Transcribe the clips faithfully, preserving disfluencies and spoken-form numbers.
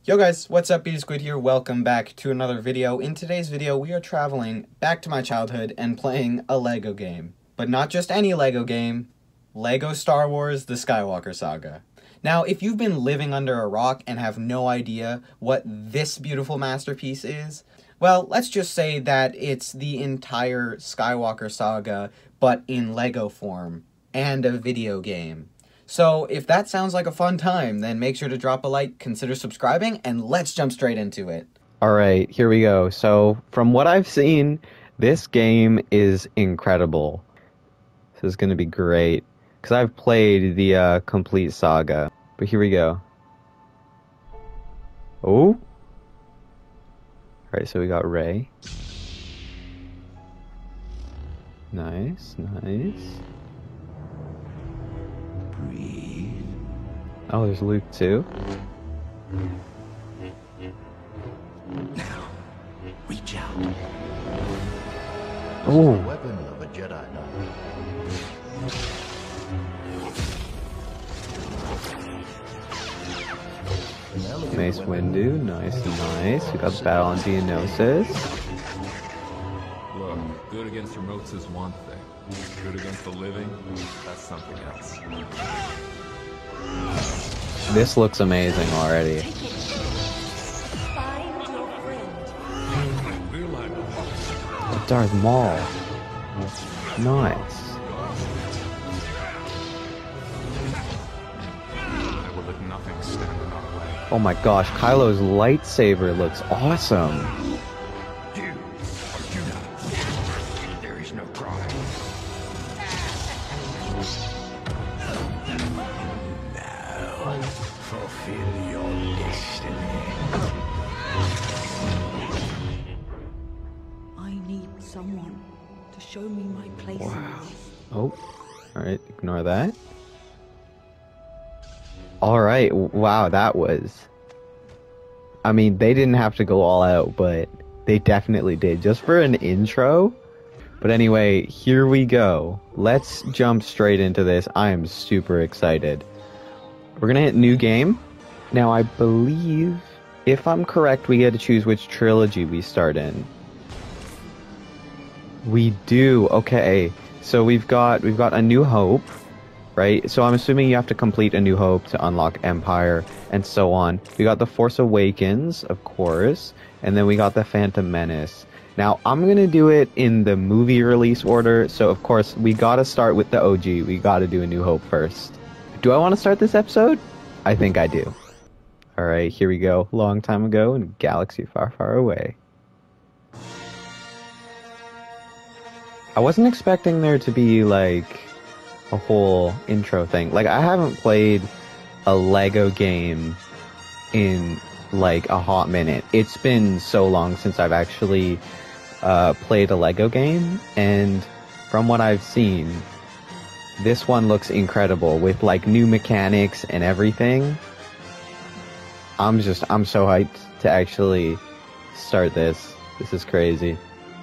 Yo guys, what's up? BSquid here. Welcome back to another video. In today's video, we are traveling back to my childhood and playing a Lego game. But not just any Lego game, Lego Star Wars: The Skywalker Saga. Now, if you've been living under a rock and have no idea what this beautiful masterpiece is, well, let's just say that it's the entire Skywalker Saga, but in Lego form, and a video game. So if that sounds like a fun time, then make sure to drop a like, consider subscribing, and let's jump straight into it. Alright, here we go. So, from what I've seen, this game is incredible. This is going to be great. Because I've played the uh, complete saga. But here we go. Oh! Alright, so we got Rey. Nice, nice. Breathe. Oh, there's Luke too. Now, reach out. Oh, The weapon of a Jedi Knight. Mace Windu, nice, nice. We got the battle on Geonosis. Look, good against remotes is one thing. Good against the living, that's something else. This looks amazing already. Darth Maul. Nice. I will let nothing stand in our way. Oh my gosh, Kylo's lightsaber looks awesome. You are Judah. There is no crime. Now, fulfill your destiny. I need someone to show me my place in this. Oh, alright, ignore that. Alright, wow, that was... I mean, they didn't have to go all out, but they definitely did, just for an intro. But anyway, here we go. Let's jump straight into this. I am super excited. We're gonna hit new game. Now, I believe, if I'm correct, we get to choose which trilogy we start in. We do. Okay. So we've got we've got A New Hope, right? So I'm assuming you have to complete A New Hope to unlock Empire and so on. We got The Force Awakens, of course, and then we got The Phantom Menace. Now, I'm going to do it in the movie release order, so of course, we got to start with the O G. We got to do A New Hope first. Do I want to start this episode? I think I do. All right, here we go. Long time ago in a galaxy far, far away. I wasn't expecting there to be, like, a whole intro thing. Like, I haven't played a Lego game in, like, a hot minute. It's been so long since I've actually uh, played a Lego game, and from what I've seen, this one looks incredible with, like, new mechanics and everything. I'm just, I'm so hyped to actually start this. This is crazy.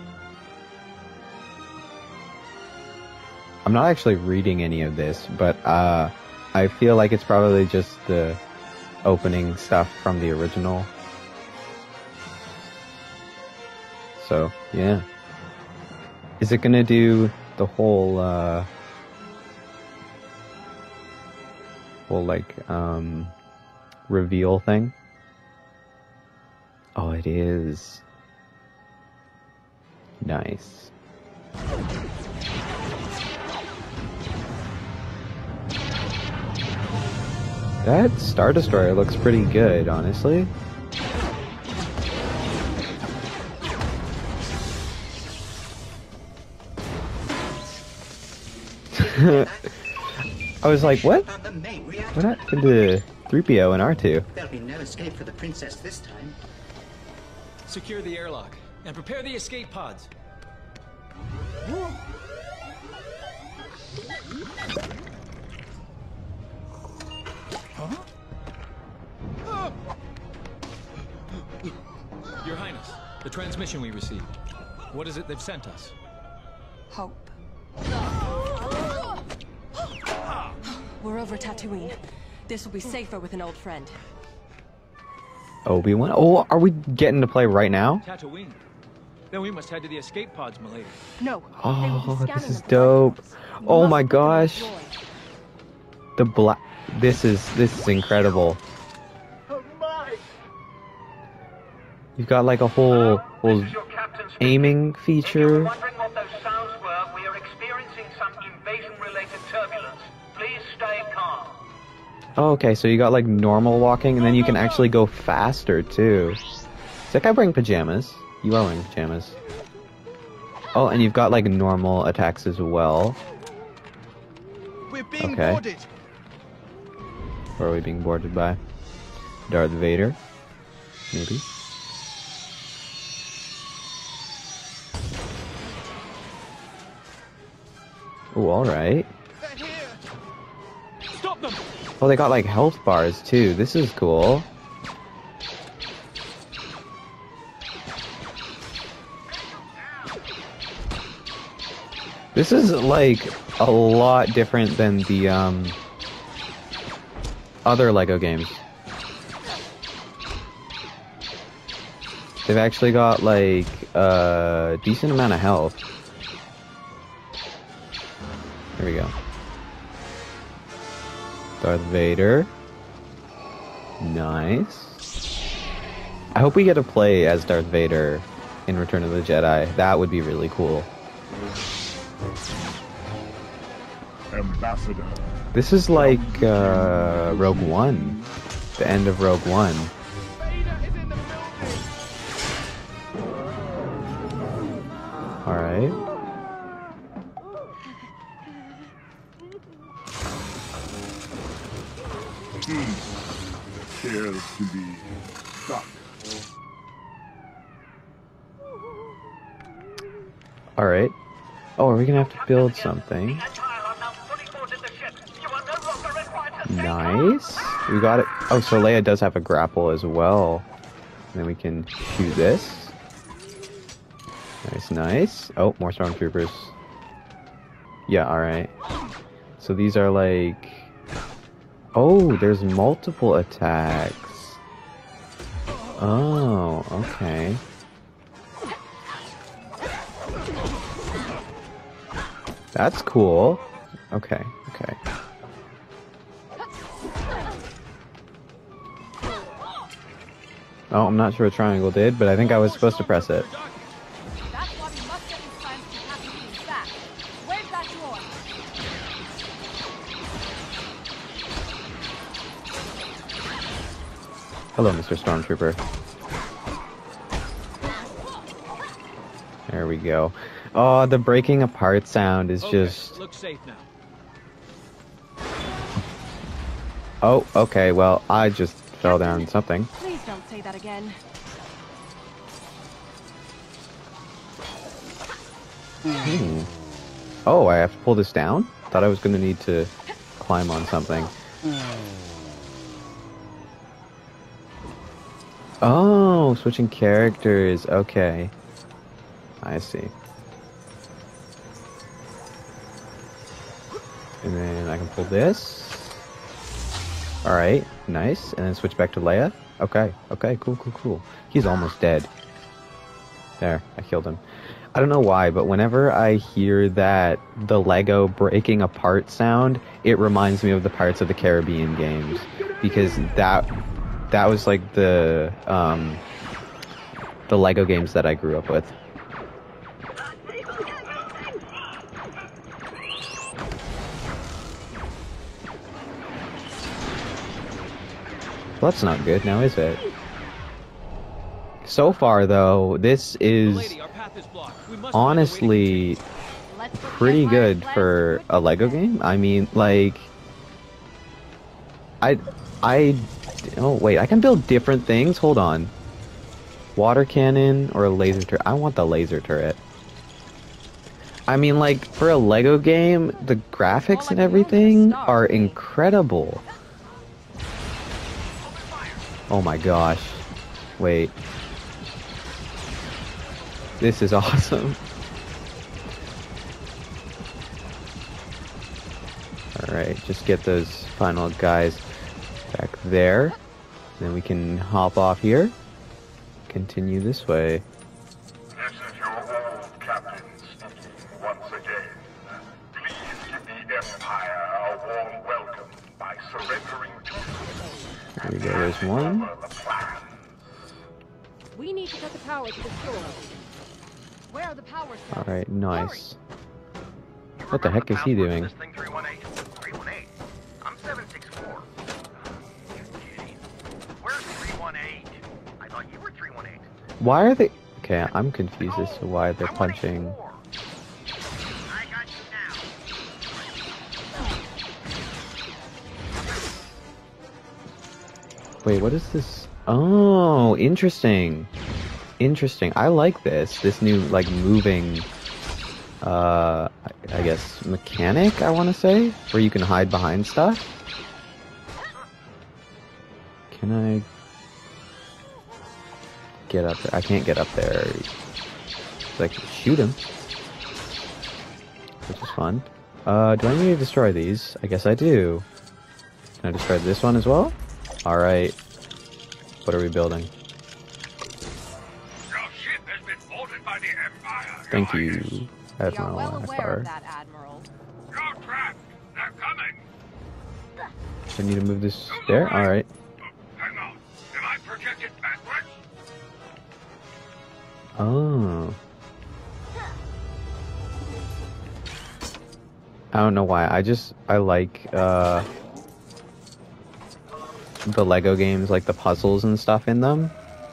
I'm not actually reading any of this, but uh, I feel like it's probably just the opening stuff from the original. So, yeah. Is it gonna do the whole, uh, whole, like, um, reveal thing? Oh, it is. Nice. That Star Destroyer looks pretty good, honestly. I was like, what? What happened to three P O and R two? There'll be no escape for the princess this time. Secure the airlock and prepare the escape pods. Your Highness, the transmission we received. What is it they've sent us? Hope. We're over Tatooine. This will be safer with an old friend. Obi-Wan? Oh, are we getting to play right now? Tatooine. Then we must head to the escape pods, milady. No. Oh, this is dope. Oh my gosh. The black. This is this is incredible. You've got like a whole whole aiming feature. Wondering what those sounds were? We are experiencing some invasion-related turbulence. Please stay calm. Oh, okay, so you got like normal walking, and then you can actually go faster too. Is that guy wearing pajamas? You are wearing pajamas. Oh, and you've got like normal attacks as well. We're being Okay. boarded. Where are we being boarded by? Darth Vader? Maybe? Oh, alright. They're here. Stop them! Oh, they got like health bars too. This is cool. This is like a lot different than the um other Lego games. They've actually got like a decent amount of health. Here we go. Darth Vader. Nice. I hope we get to play as Darth Vader in Return of the Jedi. That would be really cool. Ambassador. This is like uh, Rogue One. The end of Rogue One. Alright. Appears to be stuck. Alright. Oh, are we gonna have to build something? Nice. We got it. Oh, so Leia does have a grapple as well. And then we can shoot this. Nice, nice. Oh, more stormtroopers. Yeah, alright. So these are like... Oh, there's multiple attacks. Oh, okay. That's cool. Okay, okay. Oh, I'm not sure what triangle did, but I think I was supposed to press it. That's why we must get these plans to Tatooine back. Where's that door? Hello, Mister Stormtrooper. There we go. Oh, the breaking apart sound is Okay, just... look safe now. Oh, okay, well, I just fell down something. Please don't say that again. Hmm. Oh, I have to pull this down? Thought I was gonna need to climb on something. Oh, switching characters. Okay. I see. And then I can pull this. Alright, nice. And then switch back to Leia. Okay, okay, cool, cool, cool. He's almost dead. There, I killed him. I don't know why, but whenever I hear that the Lego breaking apart sound, it reminds me of the Pirates of the Caribbean games. Because that that was like the um, the Lego games that I grew up with. Well, that's not good now, is it? So far, though, this is Lady, our path is blocked. We must honestly Let's put pretty Jetfire's good plans for to a Lego game. I mean, like, I, I, oh wait, I can build different things. Hold on, water cannon or a laser turret. I want the laser turret. I mean, like, for a Lego game, the graphics and everything are incredible. Oh my gosh. Wait. This is awesome. Alright, just get those final guys back there. Then we can hop off here. Continue this way. This is your old captain speaking once again. Please give the Empire a warm welcome by surrendering to There we go, there's one. the plan. We need to get the power to the store. Where are the power cells? Alright, nice. What the heck is he doing? This thing three one eight? three one eight? I'm seven six four. You're kidding. Where's three one eight? I thought you were three one eight. Why are they... Okay, I'm confused as to why they're punching... I got you now. Wait, what is this? Oh, interesting. Interesting. I like this. This new, like, moving... Uh, I, I guess, mechanic, I want to say? Where you can hide behind stuff? Can I... get up there? I can't get up there. So I can shoot him. Which is fun. Uh, do I need to destroy these? I guess I do. Can I destroy this one as well? Alright. What are we building? Your ship has been bolted by the Empire. Thank you. I have We my are own well life aware bar. of that, Admiral. You're trapped. They're coming. I need to move this there? Alright. Hang on. Am I projected backwards? Oh. I don't know why. I just, I like, uh... the Lego games, like the puzzles and stuff in them.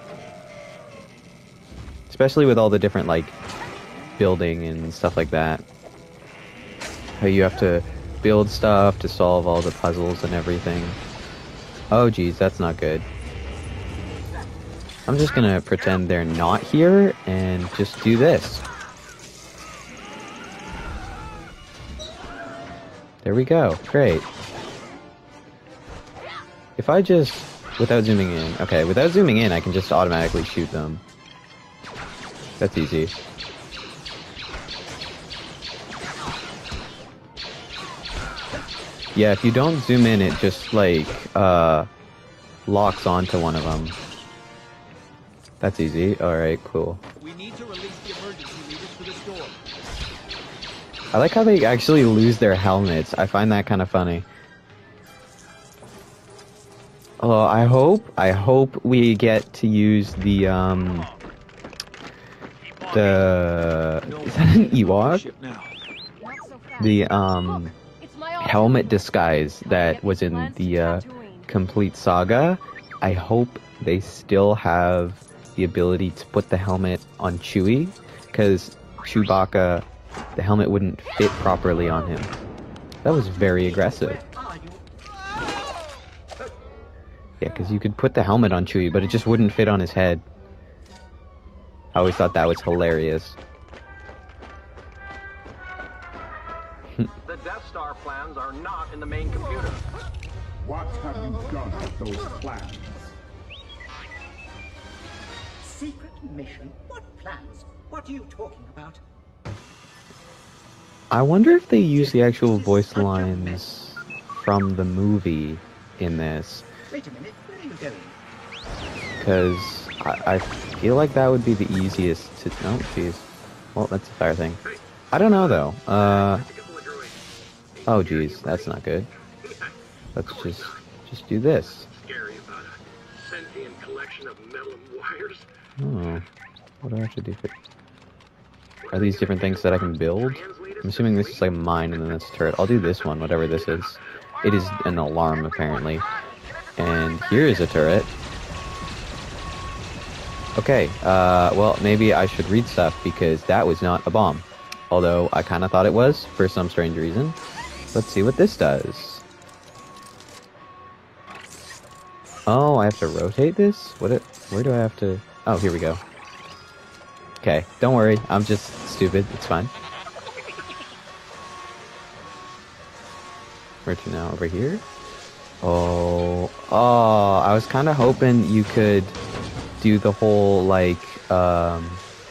Especially with all the different, like, building and stuff like that. How you have to build stuff to solve all the puzzles and everything. Oh geez, that's not good. I'm just gonna pretend they're not here and just do this. There we go. Great. If I just... without zooming in... Okay, without zooming in, I can just automatically shoot them. That's easy. Yeah, if you don't zoom in, it just, like, uh, locks onto one of them. That's easy. Alright, cool. We need to release the emergency leaders for the storm. I like how they actually lose their helmets. I find that kind of funny. Oh, I hope, I hope we get to use the, um... The... Is that an Ewok? Ship now. Not so fast. The, um... It's my helmet disguise that was in the uh, complete saga. I hope they still have the ability to put the helmet on Chewie, because Chewbacca, the helmet wouldn't fit properly on him. That was very aggressive. Yeah, because you could put the helmet on Chewie, but it just wouldn't fit on his head. I always thought that was hilarious. The Death Star plans are not in the main computer. What have you done with those plans? Secret mission? What plans? What are you talking about? I wonder if they use the actual voice lines from the movie in this. Wait a minute, where are you going? Because I, I feel like that would be the easiest to... Oh, jeez. Well, that's a fire thing. I don't know, though. Uh... Oh, jeez. That's not good. Let's just... just do this. Scary about a sentient collection of metal wires. Oh. What do I have to do for... Are these different things that I can build? I'm assuming this is like mine and then that's a turret. I'll do this one, whatever this is. It is an alarm, apparently. And here is a turret. Okay, uh, well, maybe I should read stuff because that was not a bomb. Although I kind of thought it was for some strange reason. Let's see what this does. Oh, I have to rotate this? What? It, where do I have to... Oh, here we go. Okay, don't worry. I'm just stupid. It's fine. Where to now? Over here? Oh, oh, I was kind of hoping you could do the whole, like, um,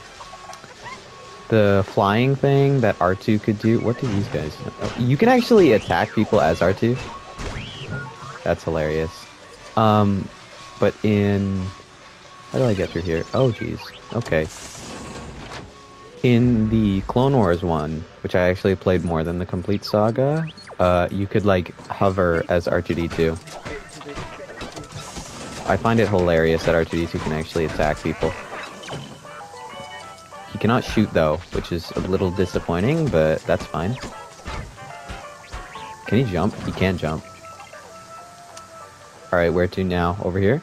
the flying thing that R two could do. What do these guys do? Oh, you can actually attack people as R two. That's hilarious. Um, but in... How do I get through here? Oh, geez. Okay. In the Clone Wars one, which I actually played more than the complete saga, uh, you could, like, hover as R two D two. I find it hilarious that R two D two can actually attack people. He cannot shoot, though, which is a little disappointing, but that's fine. Can he jump? He can jump. Alright, where to now? Over here?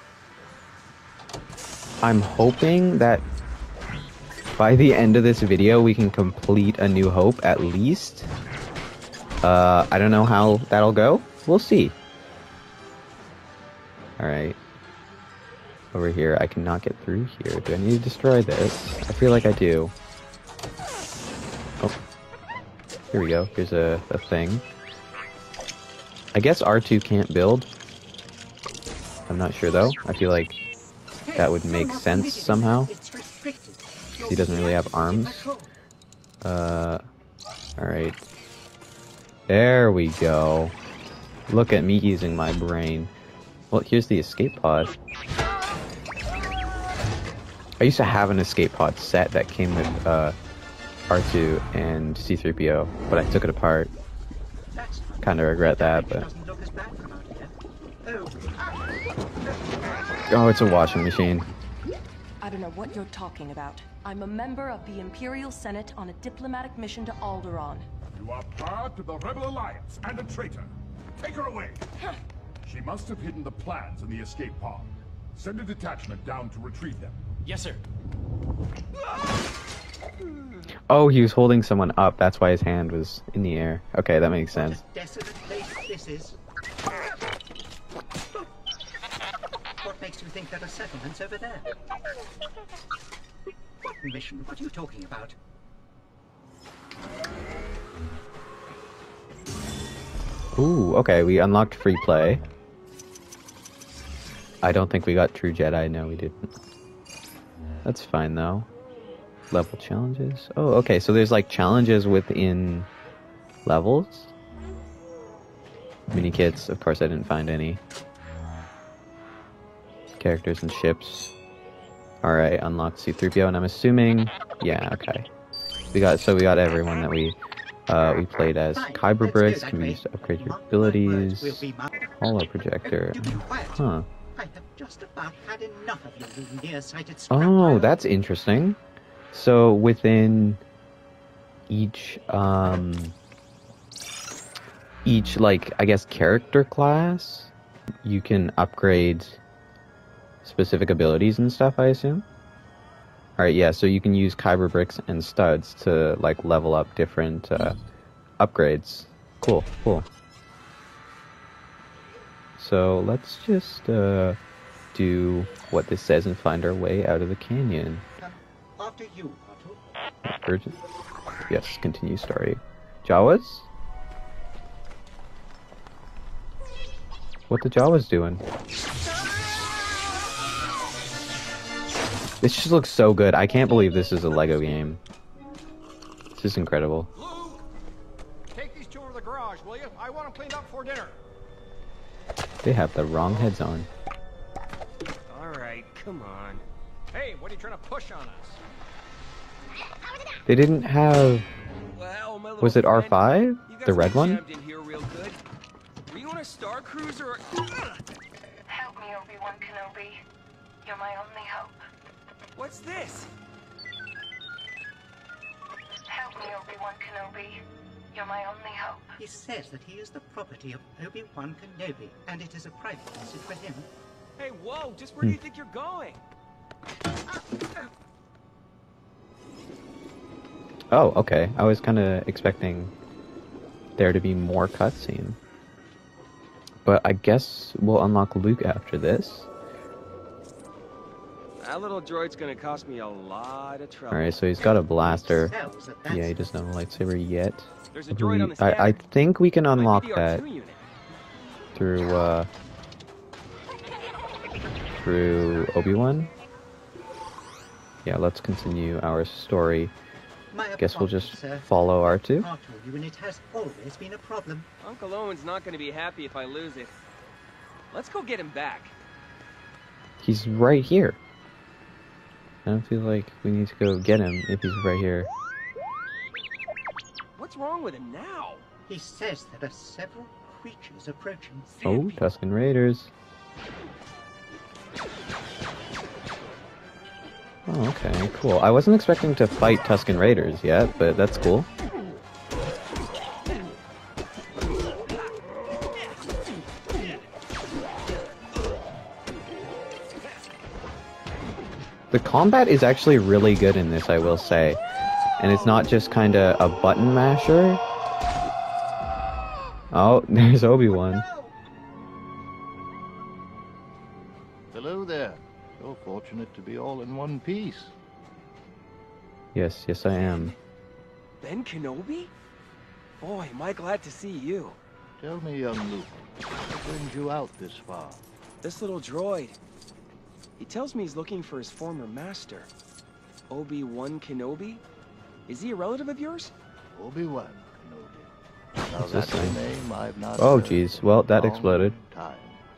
I'm hoping that by the end of this video we can complete A New Hope at least. Uh, I don't know how that'll go. We'll see. Alright. Over here. I cannot get through here. Do I need to destroy this? I feel like I do. Oh. Here we go. Here's a, a thing. I guess R two can't build. I'm not sure though. I feel like that would make sense somehow. He doesn't really have arms. Uh, alright. There we go. Look at me using my brain. Well, here's the escape pod. I used to have an escape pod set that came with uh, R two and C three P O, but I took it apart. Kind of regret that, but... Oh, it's a washing machine. I don't know what you're talking about. I'm a member of the Imperial Senate on a diplomatic mission to Alderaan. You are part of the Rebel Alliance and a traitor. Take her away. She must have hidden the plans in the escape pod. Send a detachment down to retrieve them. Yes, sir. Oh, he was holding someone up. That's why his hand was in the air. Okay, that makes sense. What a desolate place this is. What makes you think there are settlements over there? What mission? What are you talking about? Ooh, okay, we unlocked free play. I don't think we got True Jedi. No, we didn't. That's fine, though. Level challenges. Oh, okay, so there's, like, challenges within levels? Mini kits. Of course, I didn't find any. Characters and ships. Alright, unlocked C three P O, and I'm assuming... Yeah, okay. We got, so we got everyone that we... Uh, we played as. Kyber bricks can be used to upgrade your abilities. Holo projector. Huh. I have just about had enough of you, you nearsighted Oh, that's interesting. So within each, um, each, like, I guess, character class, you can upgrade specific abilities and stuff, I assume? Alright, yeah, so you can use Kyber bricks and studs to, like, level up different, uh, upgrades. Cool, cool. So, let's just, uh, do what this says and find our way out of the canyon. After you, Otto. Urgent? Yes, continue story. Jawas? What the Jawas doing? This just looks so good. I can't believe this is a Lego game. This is incredible. Luke, take these two to the garage, will you? I want them cleaned up before dinner. They have the wrong heads on. Alright, come on. Hey, what are you trying to push on us? They didn't have... Well, my Was it R five? friend, The red one? in here real good. Were you on a Star Cruiser or... Help me, Obi-Wan Kenobi. You're my only hope. What's this? Help me, Obi-Wan Kenobi. You're my only hope. He says that he is the property of Obi-Wan Kenobi, and it is a private message for him. Hey, whoa, just where do you think you're going? Oh, okay. I was kind of expecting there to be more cutscene. But I guess we'll unlock Luke after this. That little droid's gonna cost me a lot of trouble. Alright, so he's got a blaster. Yeah, he doesn't have a lightsaber yet. There's a droid on the I, I think we can My unlock B D R that two unit. through, uh... through Obi-Wan. Yeah, let's continue our story. My Guess we'll just apologies, sir. follow R two. R two unit has always been a problem. Uncle Owen's not gonna be happy if I lose it. Let's go get him back. He's right here. I don't feel like we need to go get him if he's right here. What's wrong with him now? He says there are several creatures approaching. Oh, Tusken Raiders. Oh, okay, cool. I wasn't expecting to fight Tusken Raiders yet, but that's cool. The combat is actually really good in this, I will say. And it's not just kind of a button masher. Oh, there's Obi-Wan. Hello there. You're fortunate to be all in one piece. Yes, yes I am. Ben Kenobi? Boy, am I glad to see you. Tell me, young Luke, what brings you out this far? This little droid. He tells me he's looking for his former master. Obi-Wan Kenobi? Is he a relative of yours? Obi-Wan Kenobi. Now What's this that's a thing? name I've not Oh, heard jeez. Well, that in a long exploded. time.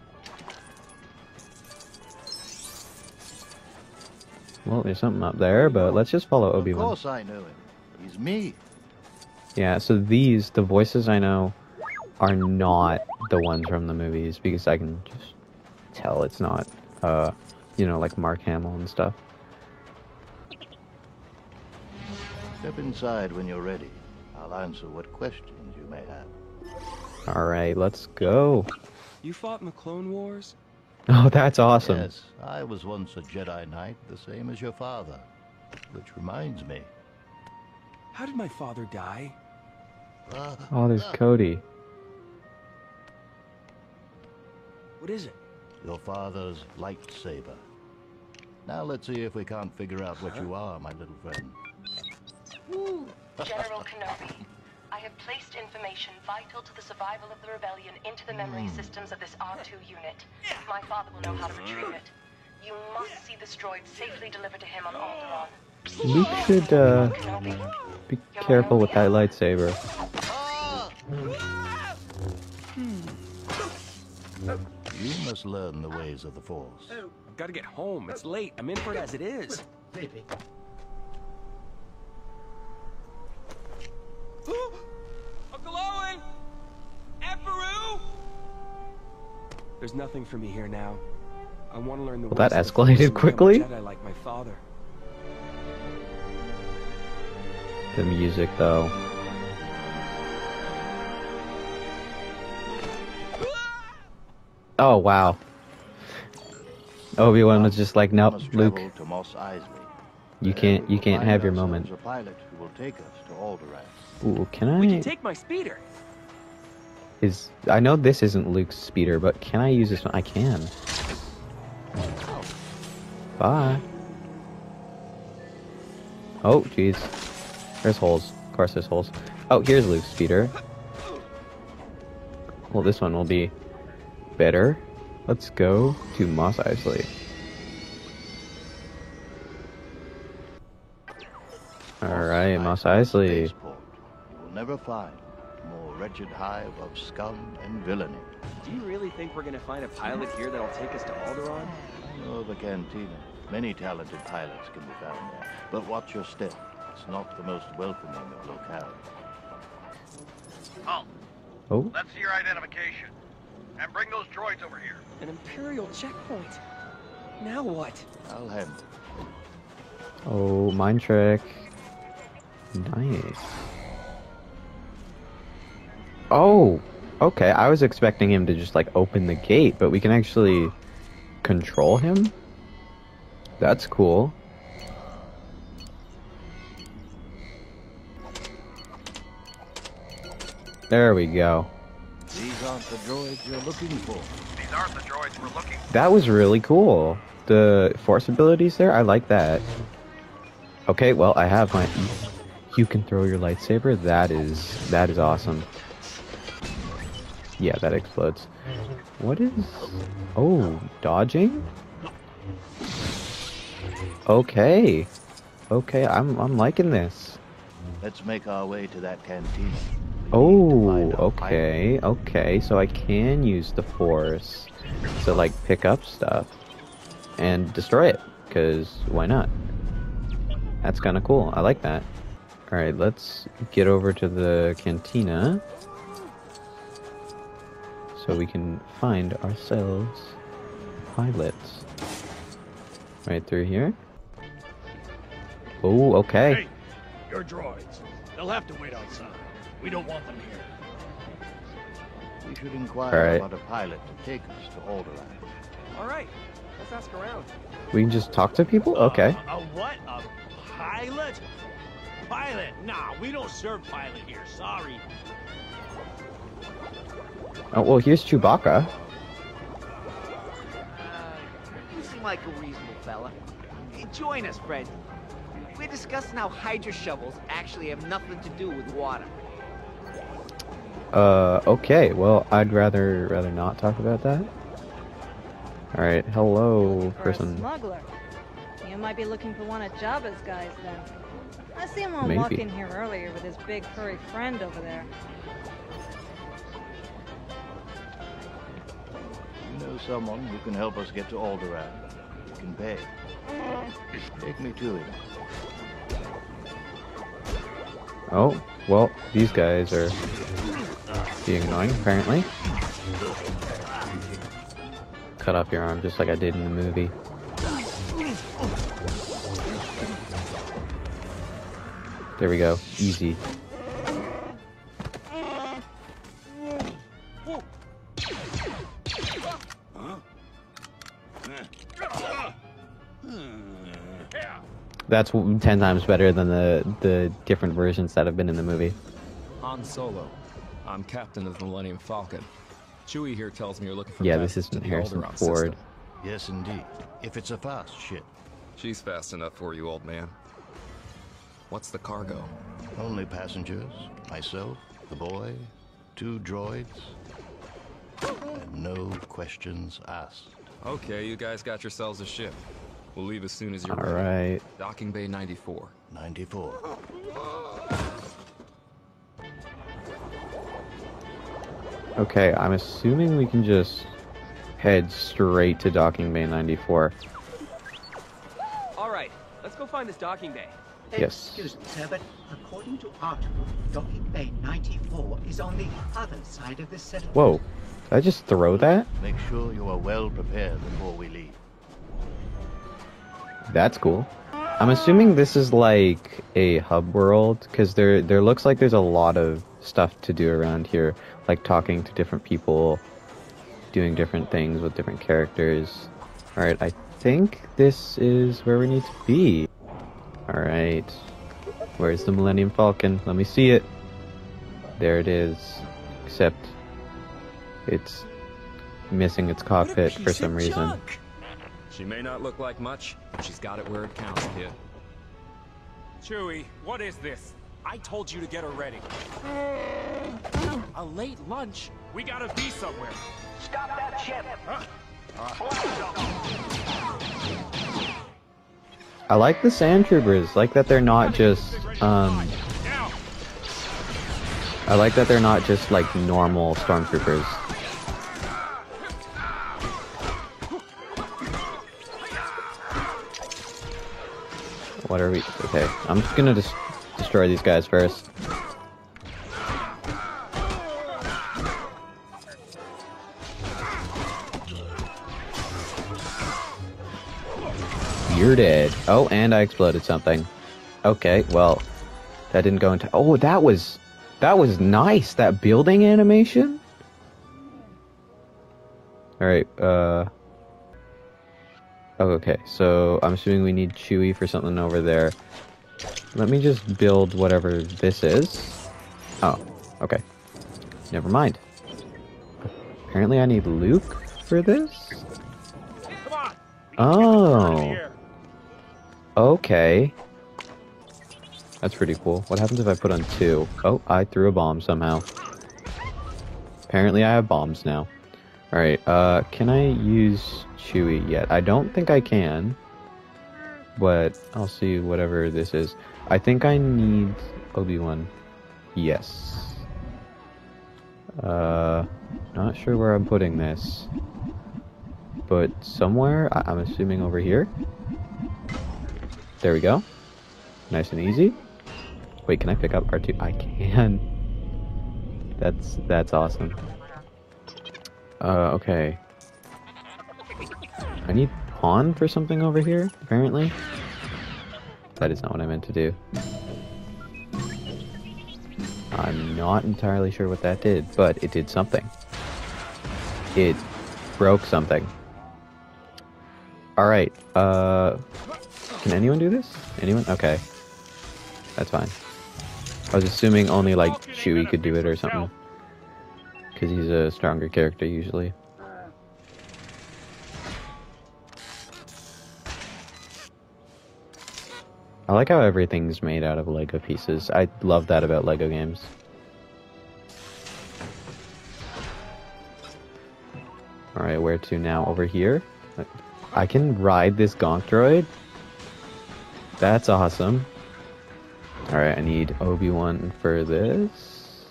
Well, there's something up there, but let's just follow Of Obi-Wan. course I know him. He's me. Yeah, so these, the voices I know, are not the ones from the movies, because I can just tell it's not, uh, you know, like Mark Hamill and stuff. Step inside when you're ready. I'll answer what questions you may have. Alright, let's go. You fought in the Clone Wars? Oh, that's awesome. Yes, I was once a Jedi Knight, the same as your father. Which reminds me. How did my father die? Uh, Oh, there's Cody. What is it? Your father's lightsaber. Now let's see if we can't figure out what you are, my little friend. General Kenobi, I have placed information vital to the survival of the rebellion into the memory systems of this R two unit. My father will know how to retrieve it. You must see this droid safely delivered to him on Alderaan. Luke should, uh, be careful with that lightsaber. You must learn the ways of the Force. I've got to get home. It's late. I'm in for it as it is. Maybe. Uncle Owen! Emperor! There's nothing for me here now. I want to learn the Well, that ways of the Force escalated and become a quickly. Jedi like my father. The music, though. Oh, wow. Obi-Wan was just like, nope, Must Luke, travel to Mos Eisley. you There can't, we you will can't find have your ourselves moment. A pilot who will take us to Alderaan. Ooh, can We can I? take my speeder. Is I know this isn't Luke's speeder, but can I use this one? I can. Bye. Oh, jeez. There's holes. Of course, there's holes. Oh, here's Luke's speeder. Well, this one will be better. Let's go to Mos Eisley. Alright, Mos Eisley. Spaceport. You will never find a more wretched hive of scum and villainy. Do you really think we're going to find a pilot here that'll take us to Alderaan? I know of a cantina. Many talented pilots can be found there. But watch your step. It's not the most welcoming of locales. Halt. Oh, Let's see your identification. And bring those droids over here. An Imperial checkpoint. Now what? I'll handle it. oh, mind trick. Nice. Oh, okay. I was expecting him to just like open the gate, but we can actually control him. That's cool. There we go. These aren't the droids you're looking for. These aren't the droids we're looking for. That was really cool. The force abilities there, I like that. Okay, well, I have my... You can throw your lightsaber? That is... That is awesome. Yeah, that explodes. What is... Oh, dodging? Okay. Okay, I'm, I'm liking this. Let's make our way to that cantina. Oh, okay, okay. So I can use the force to, like, pick up stuff. and destroy it, because why not? That's kind of cool. I like that. Alright, let's get over to the cantina so we can find ourselves pilots. Right through here. Oh, okay. Hey, your droids. They'll have to wait outside. We don't want them here. We should inquire All right. about a pilot to take us to Alderaan. All right, let's ask around. We can just talk to people? Okay. Uh, a what? A pilot? Pilot? Nah, we don't serve pilot here. Sorry. Oh, well, here's Chewbacca. Uh, you seem like a reasonable fella. Hey, join us, Fred. We're discussing how Hydra shovels actually have nothing to do with water. Uh, okay. Well, I'd rather rather not talk about that. All right. Hello, For a person. smuggler. You might be looking for one of Jabba's guys, then. I see him Maybe. walk in here earlier with his big furry friend over there. You know someone who can help us get to Alderaan? You can pay. Take me to him. Oh, well, these guys are being annoying, apparently. Cut off your arm just like I did in the movie. There we go. Easy. That's w- ten times better than the the different versions that have been in the movie. Han Solo. I'm captain of the Millennium Falcon. Chewie here tells me you're looking for Yeah, this passage to isn't the Harrison Alderaan Ford. system. Yes, indeed. If it's a fast ship. She's fast enough for you, old man. What's the cargo? Only passengers, myself, the boy, two droids, and no questions asked. Okay, you guys got yourselves a ship. We'll leave as soon as you're All ready. right. Docking Bay ninety-four. ninety-four. Okay, I'm assuming we can just head straight to Docking Bay ninety-four. All right, let's go find this docking bay. Yes. Excuse me, sir, but according to article, Docking Bay ninety-four is on the other side of this settlement. Whoa. Did I just throw that? Make sure you are well prepared before we leave. That's cool. I'm assuming this is like a hub world, because there there looks like there's a lot of stuff to do around here, like talking to different people, doing different things with different characters. Alright, I think this is where we need to be. Alright. Where's the Millennium Falcon? Let me see it. There it is. Except it's missing its cockpit for some reason. She may not look like much, but she's got it where it counts, kid. Chewie, what is this? I told you to get her ready. A late lunch? We gotta be somewhere. Stop that ship! Huh? I like the sand troopers, like that they're not just um I like that they're not just like normal stormtroopers. What are we? Okay, I'm just gonna just destroy these guys first. You're dead. Oh, and I exploded something. Okay, well, that didn't go into. Oh, that was that was nice. That building animation. All right. Uh. Oh, okay, so I'm assuming we need Chewie for something over there. Let me just build whatever this is. Oh, okay. Never mind. Apparently I need Luke for this? Oh. Okay. That's pretty cool. What happens if I put on two? Oh, I threw a bomb somehow. Apparently I have bombs now. Alright, uh, can I use Chewie yet? I don't think I can. But I'll see whatever this is. I think I need Obi-Wan. Yes. Uh, not sure where I'm putting this. but somewhere, I I'm assuming over here. There we go. Nice and easy. Wait, can I pick up R two? I can. That's that's awesome. Uh, okay. I need pawn for something over here, apparently. That is not what I meant to do. I'm not entirely sure what that did, but it did something. It broke something. Alright, uh... can anyone do this? Anyone? Okay. That's fine. I was assuming only, like, Chewie could do it or something. Because he's a stronger character, usually. I like how everything's made out of Lego pieces. I love that about Lego games. Alright, where to now? Over here? I can ride this Gonk droid? That's awesome. Alright, I need Obi-Wan for this.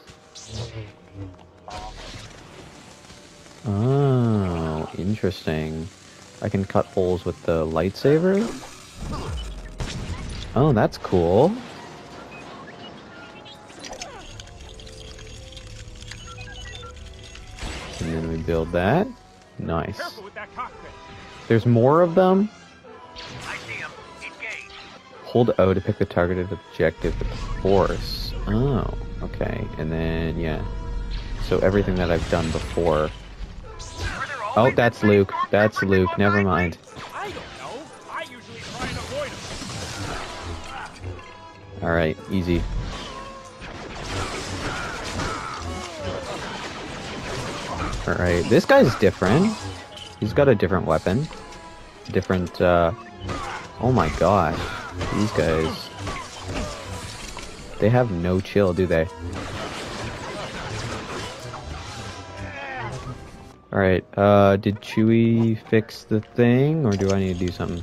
Oh, interesting. I can cut holes with the lightsaber? Oh, that's cool. And then we build that. Nice. There's more of them? Hold O to pick the targeted objective with force. Oh, okay. And then, yeah. So everything that I've done before. Oh, that's Luke. That's Luke. Never mind. Alright, easy. Alright, this guy's different. He's got a different weapon. Different, uh... oh my gosh. These guys... they have no chill, do they? Alright, uh, did Chewie fix the thing, or do I need to do something?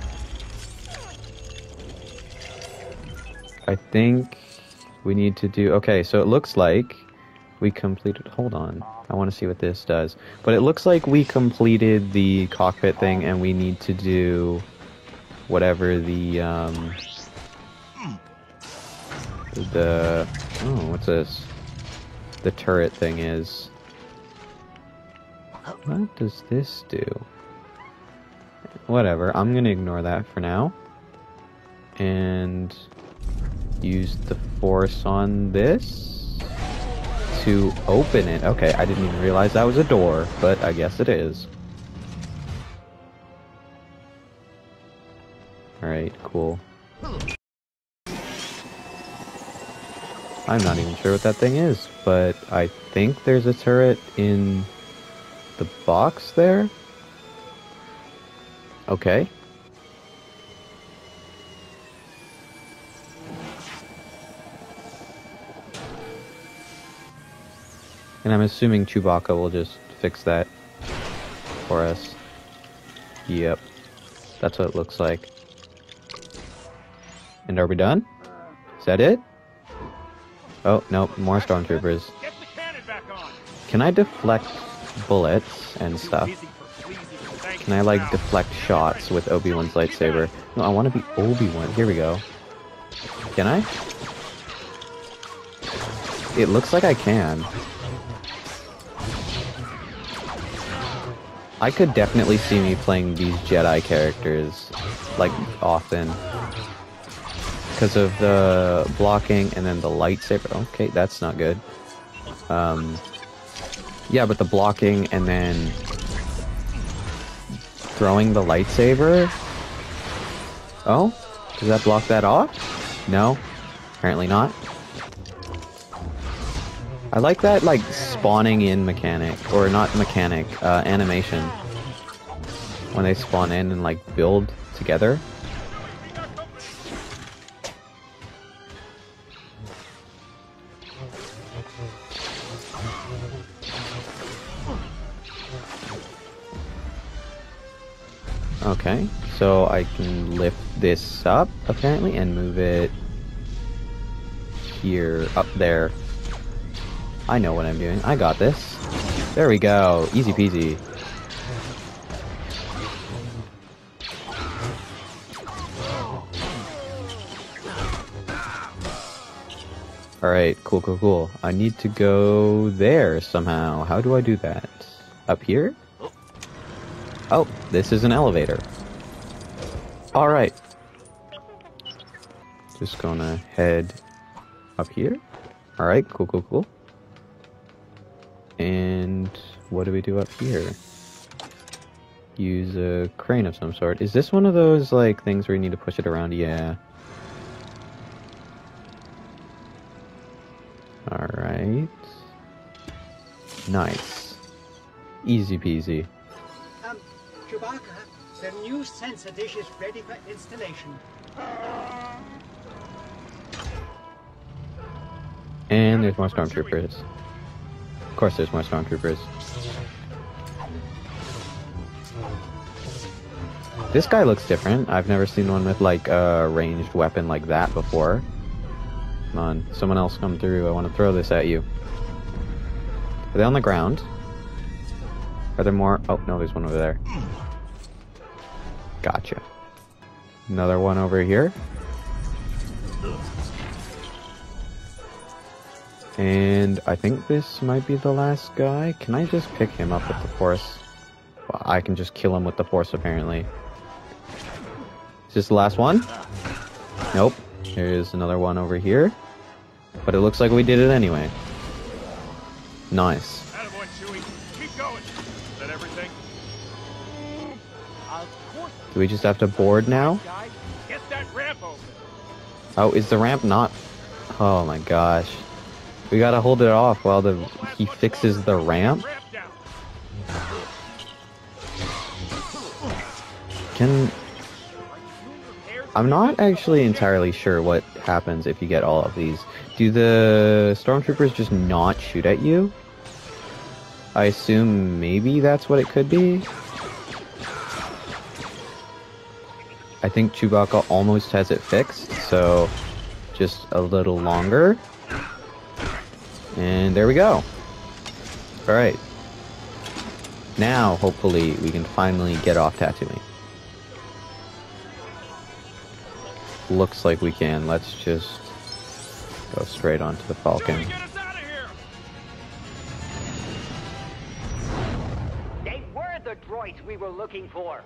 I think we need to do... okay, so it looks like we completed... hold on. I want to see what this does. But it looks like we completed the cockpit thing, and we need to do whatever the, um... the... oh, what's this? The turret thing is. What does this do? Whatever, I'm gonna ignore that for now. And... use the force on this to open it. Okay, I didn't even realize that was a door, but I guess it is. Alright, cool. I'm not even sure what that thing is, but I think there's a turret in the box there. Okay. And I'm assuming Chewbacca will just fix that for us. Yep. That's what it looks like. And are we done? Is that it? Oh, no, more stormtroopers. Can I deflect bullets and stuff? Can I, like, deflect shots with Obi-Wan's lightsaber? No, I want to be Obi-Wan. Here we go. Can I? It looks like I can. I could definitely see me playing these Jedi characters, like, often. Because of the blocking and then the lightsaber. Okay, that's not good. Um, yeah, but the blocking and then throwing the lightsaber. Oh? Does that block that off? No? Apparently not. I like that, like, spawning in mechanic, or not mechanic, uh, animation. When they spawn in and, like, build together. Okay, so I can lift this up, apparently, and move it here, up there. I know what I'm doing. I got this. There we go. Easy peasy. Alright, cool, cool, cool. I need to go there somehow. How do I do that? Up here? Oh, this is an elevator. Alright. Just gonna head up here. Alright, cool, cool, cool. And what do we do up here? Use a crane of some sort. Is this one of those, like, things where you need to push it around? Yeah. Alright. Nice. Easy peasy. Um, Chewbacca, the new sensor dish is ready for installation. And there's more stormtroopers. Of course there's more stormtroopers. This guy looks different. I've never seen one with like a ranged weapon like that before. Come on, someone else come through. I want to throw this at you. Are they on the ground? Are there more? Oh, no, there's one over there. Gotcha. Another one over here. And I think this might be the last guy. Can I just pick him up with the Force? Well, I can just kill him with the Force, apparently. Is this the last one? Nope. There's another one over here. But it looks like we did it anyway. Nice. Attaboy, Chewie. Keep going. Is that everything? Do we just have to board now? Get that ramp open. Oh, is the ramp not? Oh my gosh. We gotta hold it off while the he fixes the ramp? Can... I'm not actually entirely sure what happens if you get all of these. Do the stormtroopers just not shoot at you? I assume maybe that's what it could be. I think Chewbacca almost has it fixed, so just a little longer. And there we go. Alright. Now, hopefully, we can finally get off Tatooine. Looks like we can. Let's just go straight onto the Falcon. They were the droids we were looking for.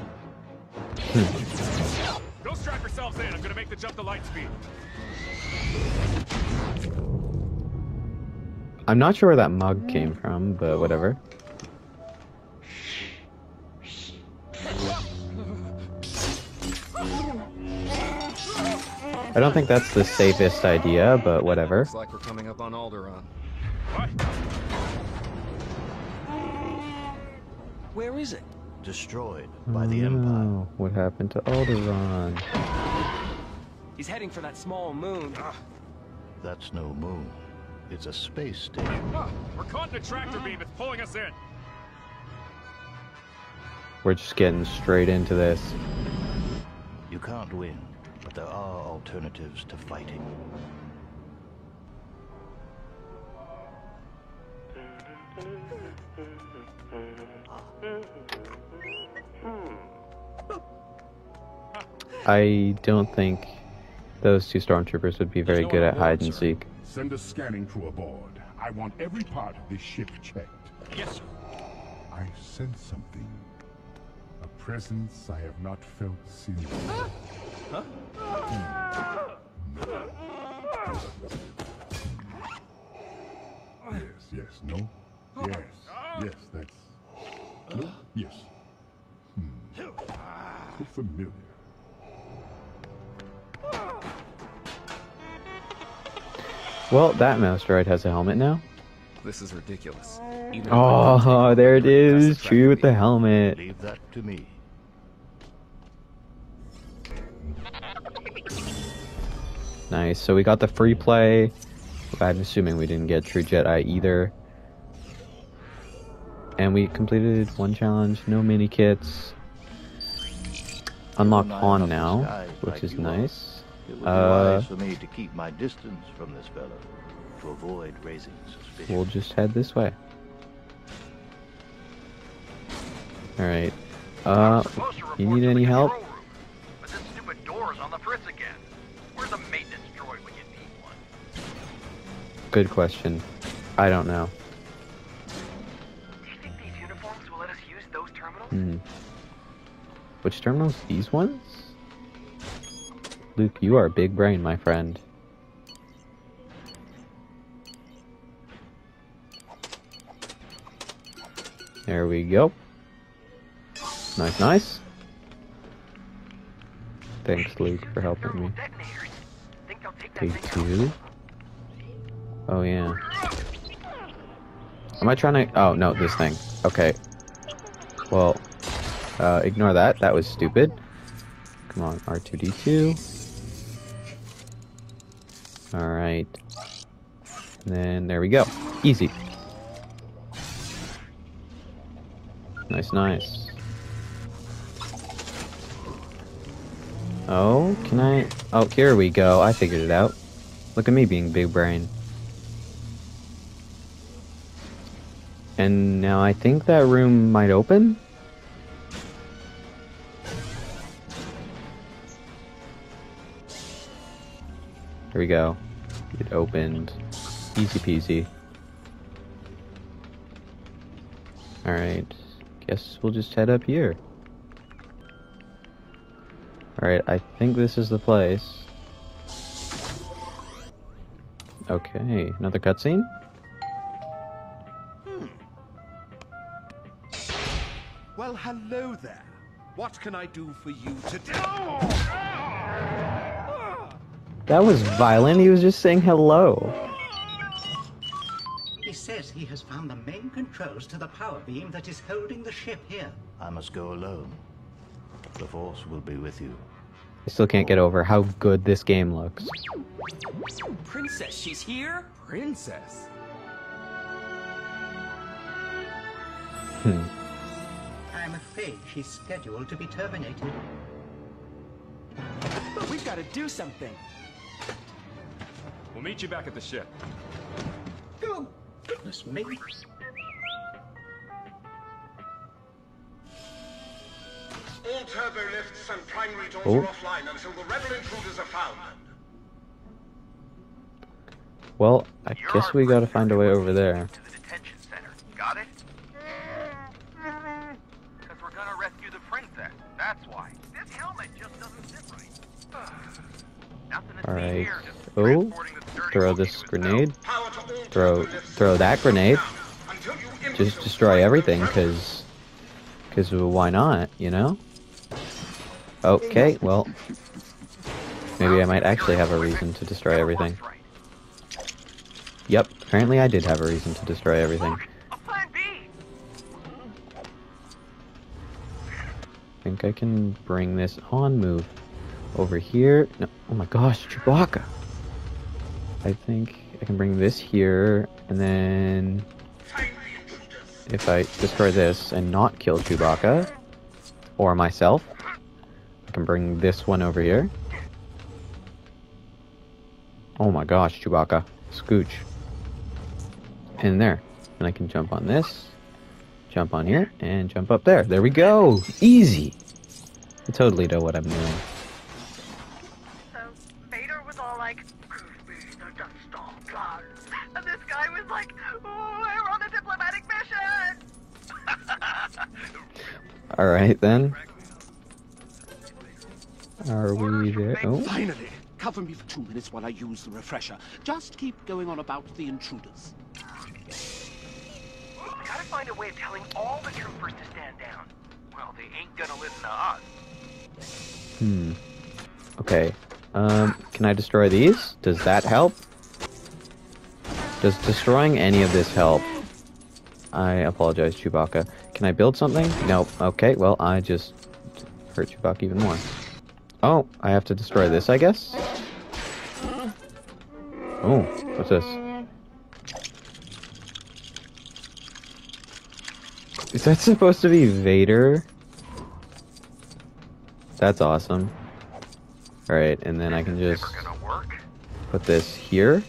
Go strap yourselves in. I'm gonna make the jump to light speed. I'm not sure where that mug came from, but whatever. I don't think that's the safest idea, but whatever. Looks like we're coming up on Alderaan. What? Where is it? Destroyed by the Empire. Oh, what happened to Alderaan? He's heading for that small moon. That's no moon. It's a space station. Ah, we're caught in a tractor beam. It's pulling us in. We're just getting straight into this. You can't win, but there are alternatives to fighting. I don't think those two stormtroopers would be very good at hide and seek. Send a scanning crew aboard. I want every part of this ship checked. Yes, sir. I sense something. A presence I have not felt since. Huh? Yes, yes, no? Yes, yes, that's... No? Yes. Hmm. So familiar. Well, that mouse droid has a helmet now. This is ridiculous. Even Oh, there it is. Chewie with the helmet. Leave that to me. Nice. So we got the free play. I'm assuming we didn't get True Jedi either. And we completed one challenge. No mini kits. Unlocked Han now, which is nice. It would be Uh, wise for me to keep my distance from this fellow, to avoid raising suspicion. We'll just head this way. Alright. Uh, you need any help? But this stupid door's on the fritz again. Where's a maintenance droid when you need one? Good question. I don't know. Do you think these uniforms will let us use those terminals? Hmm. Which terminals? These ones? Luke, you are a big brain, my friend. There we go. Nice, nice. Thanks, Luke, for helping me. Take two. Oh, yeah. Am I trying to... Oh, no, this thing. Okay. Well, uh, ignore that. That was stupid. Come on, R two D two. Alright. And then, there we go. Easy. Nice, nice. Oh, can I... Oh, here we go. I figured it out. Look at me being big brain. And now I think that room might open? There we go. It opened. Easy peasy. Alright. Guess we'll just head up here. Alright, I think this is the place. Okay, another cutscene? Hmm. Well, hello there. What can I do for you today? That was violent, he was just saying hello. He says he has found the main controls to the power beam that is holding the ship here. I must go alone. The Force will be with you. I still can't get over how good this game looks. Princess, she's here? Princess? Hmm. I'm afraid she's scheduled to be terminated. But we've got to do something. We'll meet you back at the ship. Oh, goodness me. All turbo lifts and primary doors Oh. are offline until the rebel intruders are found. Well, I guess we gotta find a way over there. To the detention center. Got it? Because we're gonna rescue the princess. That's why. This helmet just doesn't fit right. Nothing to see Alright. here. Just Oh, transporting this dirty throw this grenade. Throw, throw that grenade. Just destroy everything, cause, cause why not, you know? Okay, well, maybe I might actually have a reason to destroy everything. Yep, apparently I did have a reason to destroy everything. I think I can bring this on move over here. No, oh my gosh, Chewbacca. I think I can bring this here, and then if I destroy this and not kill Chewbacca, or myself, I can bring this one over here. Oh my gosh, Chewbacca. Scooch. In there. And I can jump on this, jump on here, and jump up there. There we go! Easy! I totally know what I'm doing. So, Vader was all like, "Give me the Death Star plan." And this guy was like, "We're on a diplomatic mission!" Alright then. Are we there? Oh. Finally! Cover me for two minutes while I use the refresher. Just keep going on about the intruders. We gotta find a way of telling all the troopers to stand down. Well, they ain't gonna listen to us. Hmm. Okay. Um, can I destroy these? Does that help? Does destroying any of this help? I apologize, Chewbacca. Can I build something? Nope. Okay, well, I just hurt Chewbacca even more. Oh, I have to destroy this, I guess? Oh, what's this? Is that supposed to be Vader? That's awesome. Alright, and then I can just put this here.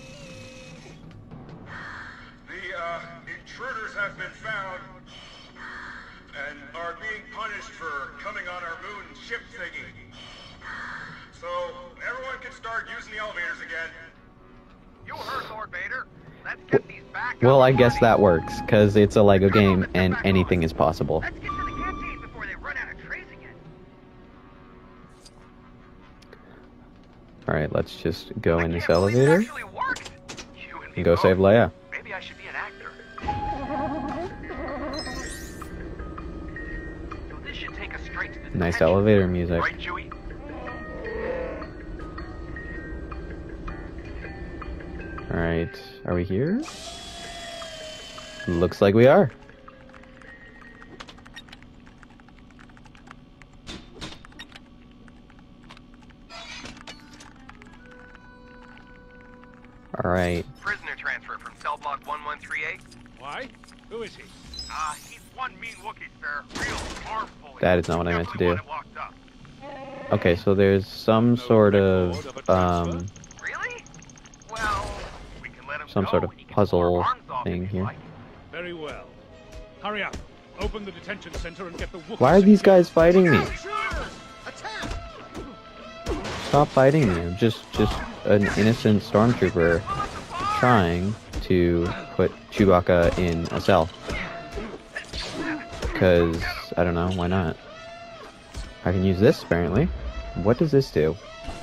The uh, intruders have been found and are being punished for coming on our moon ship thingy. So everyone can start using the elevators again. You heard Lord Vader. Well, I guess that works, because it's a Lego game and anything is possible. Alright, let's just go in this elevator and go save Leia. Maybe I should be an actor. So this should take us straight to the Nice elevator music. right, Chewie? Alright, are we here? Looks like we are. Alright. Prisoner transfer from cell block one one three eight. Why? Who is he? Ah, uh, he's one mean Wookiee, sir. Real arm bully. That is not what I meant to do. Okay, so there's some sort of, um... Really? Well, we can let him some sort of puzzle thing here. Very well. Hurry up. Open the detention center and get the Wookiee. Why are these guys fighting me? Stop fighting me. I'm just, just an innocent stormtrooper trying to put Chewbacca in a cell. Because, I don't know, why not? I can use this, apparently. What does this do?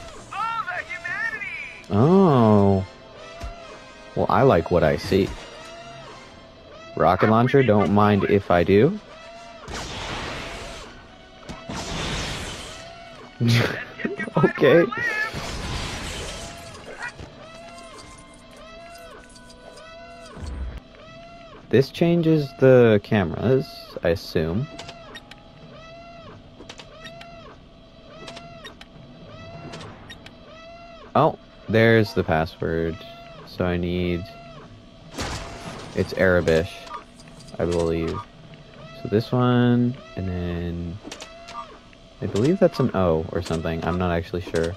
Oh. Well, I like what I see. Rocket launcher, don't mind if I do. Okay. This changes the cameras, I assume. Oh, there's the password. So I need... It's Arabish, I believe. So this one, and then... I believe that's an O or something. I'm not actually sure.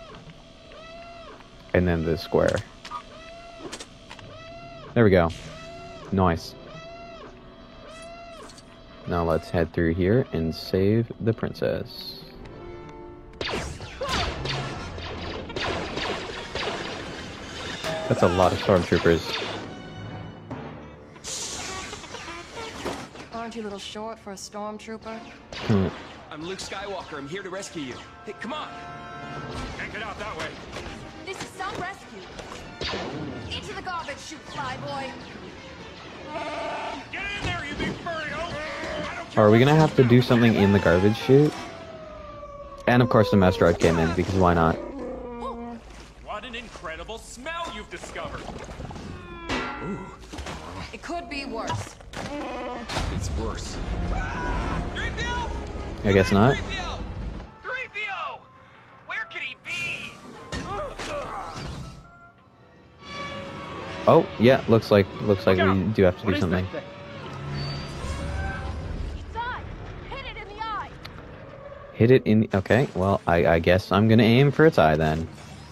And then the square. There we go. Nice. Now let's head through here and save the princess. That's a lot of stormtroopers. Aren't you a little short for a stormtrooper? Hmm. I'm Luke Skywalker. I'm here to rescue you. Hey, come on. Can't get out that way. This is some rescue. Into the garbage chute, flyboy. Get in there, you big furry oaf! Are we gonna have to do something in the garbage chute? And of course the master droid came in, because why not? What an incredible smell you've discovered! Ooh. It could be worse. It's worse. I guess not. three P O! Where could he be? Oh, yeah, looks like looks like we do have to do something. Hit it in the eye. Hit it in the... Okay, well, I, I guess I'm gonna aim for its eye then.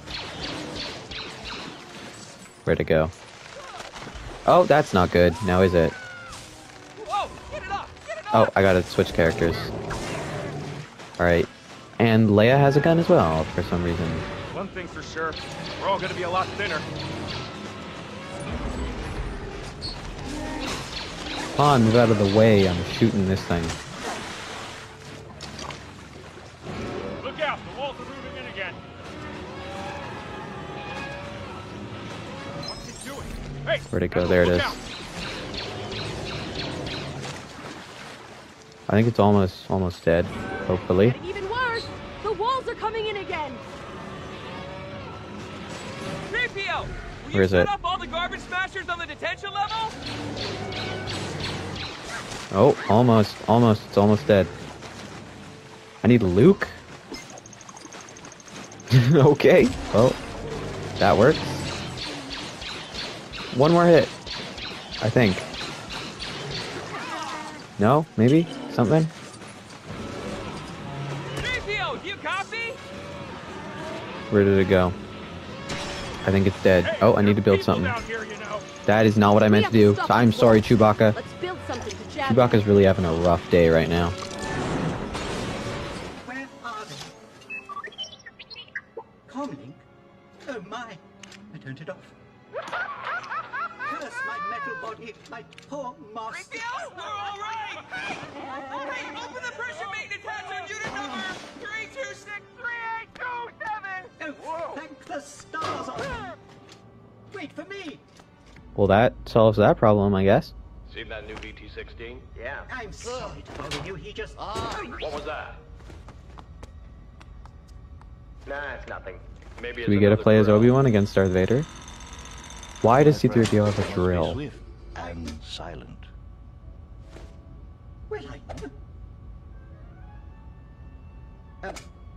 Where'd it go? Oh, that's not good. Now is it? Oh, I gotta switch characters. Alright. And Leia has a gun as well, for some reason. One thing's for sure, we're all gonna be a lot thinner. Come on, move out of the way. I'm shooting this thing. Look out, the walls are moving in again. What's it doing? Hey, where'd it go? There it is. out. I think it's almost almost dead, hopefully. Getting even worse. The walls are coming in again. three P O! Will Where is you it? set up all the garbage smashers on the detention level? Oh, almost, almost, it's almost dead. I need Luke? Okay, well, that works. One more hit, I think. No? Maybe? Something? three P O, do you copy? Where did it go? I think it's dead. Oh, I need to build something. That is not what I meant to do. I'm sorry, Chewbacca. Let's build something to jab. Chewbacca's really having a rough day right now. Where are they? Comlink? Oh my! I turned it off. Alas, my metal body, my poor master. We're all right! Hey! Hey, open the pressure maintenance hatch on unit number three two six three eight two seven! Oh, thank the stars on. Wait for me! Well, that solves that problem, I guess. Seen that new B T sixteen? Yeah. I'm sorry to bother you, he just... What was that? Nah, it's nothing. Maybe Do we get to play as Obi-Wan against Darth Vader? Why does C three P O have a drill? Swift and silent. Well, I... Um,